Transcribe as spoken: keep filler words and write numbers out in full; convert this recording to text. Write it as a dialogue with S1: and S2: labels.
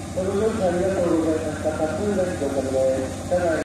S1: ご乗車ありがとうございました。多数列おかけです。車内